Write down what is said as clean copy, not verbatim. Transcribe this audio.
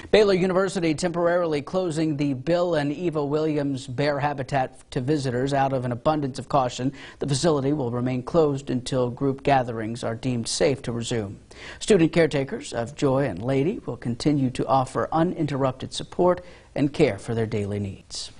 Baylor University temporarily closing the Bill and Eva Williams Bear habitat to visitors out of an abundance of caution. The facility will remain closed until group gatherings are deemed safe to resume. Student caretakers of Joy and Lady will continue to offer uninterrupted support and care for their daily needs.